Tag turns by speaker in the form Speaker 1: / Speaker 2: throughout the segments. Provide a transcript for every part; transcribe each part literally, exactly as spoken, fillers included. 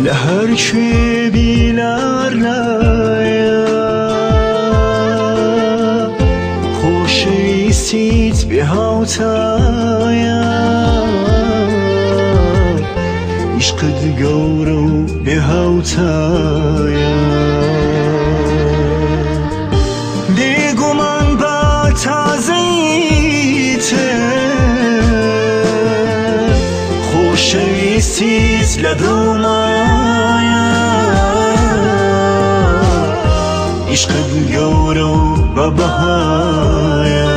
Speaker 1: لهر کوێ بیلارایە خۆشەویستیت بێ هاوتایە عیشقت گەورە و بێ هاوتایە بێگومان بە تازەیتە خۆشەویستیت لە دڵمایە عیشقت گەورە و بەبەهایە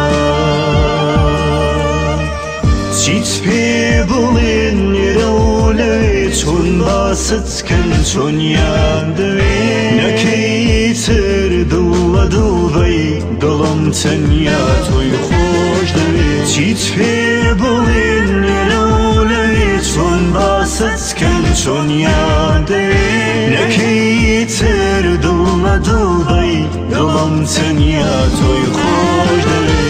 Speaker 1: چیت پێ بڵێن نێرە و لەوێ چۆن باست کەن چۆنیان دەوێ نەکەیتر دڵ لە دڵ بەی دڵم تەنیا تۆی خۆش دەوێ چیت پێ بڵێن نێرە و لەوێ چۆن باست کەن چۆنیان دەوێ نەکەیتر دڵ لە دڵ بەی دڵم تەنیا تۆی خۆش دەوێ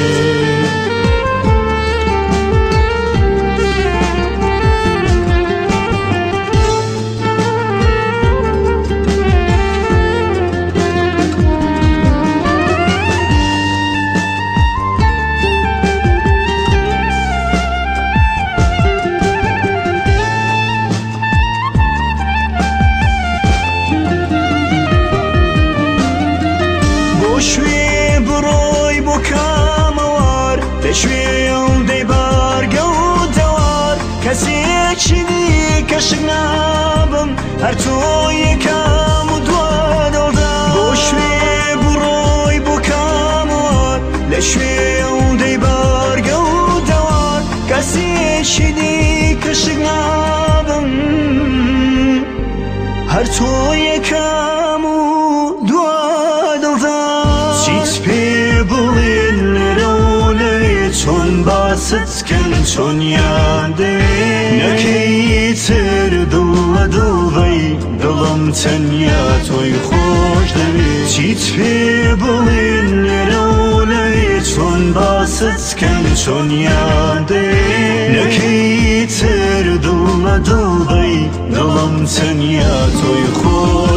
Speaker 1: شوێ بڕۆی بۆ کامەوار لە شوێم دەیبارگە و دەوار کەسێکی دیکەشک نابم هەر تۆ یەکەم و دوا دڵدا بۆ شوێ بڕۆی بۆ کامەوار لە شوێم دەیبارگە و دەوار کەسێکی دیکەشک نابم هەر تۆ یەکەم و دوا دڵدا چیت پێ بڵێن نێرە و لەوێ چۆن باست کەن چۆنیان دەوێ نەکەیتر دڵ لە دڵ بەی دڵم تەنیا تۆی خۆش دەوێ چیت پێ بڵێن نێرە و لەوێ چۆن باست کەن چۆنیان دەوێ نەکەیتر دڵ لە دڵ بەی دڵم تەنیا تۆی خۆش